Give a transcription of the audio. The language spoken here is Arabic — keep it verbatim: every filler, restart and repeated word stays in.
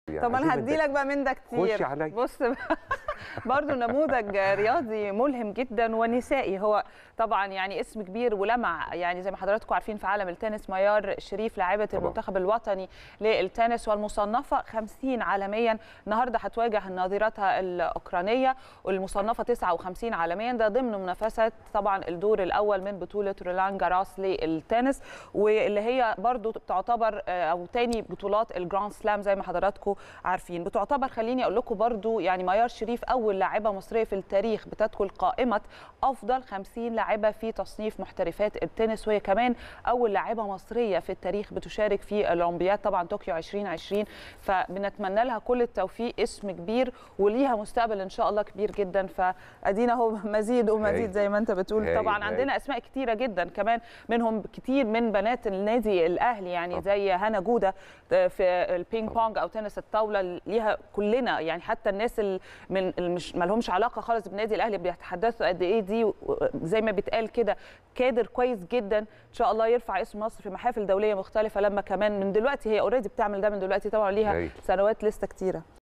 يعني طب انا هدي لك بقى من ده كتير. خشي عليا. بص برضه نموذج رياضي ملهم جدا ونسائي، هو طبعا يعني اسم كبير ولمع يعني زي ما حضراتكم عارفين في عالم التنس. ميار شريف لاعبه المنتخب الوطني للتنس والمصنفه خمسين عالميا، النهارده هتواجه نظيرتها الاوكرانيه والمصنفه تسعة وخمسين عالميا، ده ضمن منافسات طبعا الدور الاول من بطوله رولان جاروس للتنس، واللي هي برضه بتعتبر او تاني بطولات الجراند سلام زي ما حضراتكم عارفين. بتعتبر خليني اقول لكم برضه يعني ميار شريف اول لاعبه مصريه في التاريخ بتدخل قائمه افضل خمسين لاعبه في تصنيف محترفات التنس، وهي كمان اول لاعبه مصريه في التاريخ بتشارك في الاولمبياد طبعا طوكيو ألفين وعشرين، فبنتمنى لها كل التوفيق، اسم كبير وليها مستقبل ان شاء الله كبير جدا. فادينا اهو مزيد ومزيد زي ما انت بتقول. طبعا عندنا اسماء كتيره جدا كمان، منهم كتير من بنات النادي الاهلي يعني زي هنا جوده في البينج بونج او تنس الطاوله، ليها كلنا يعني حتى الناس اللي من مش ما لهمش علاقه خالص بالنادي الاهلي بيتحدثوا قد ايه دي زي ما بيتقال كده كادر كويس جدا، ان شاء الله يرفع اسم مصر في محافل دوليه مختلفه، لما كمان من دلوقتي هي اوريدي بتعمل ده من دلوقتي، طبعا ليها سنوات لسه كتيره.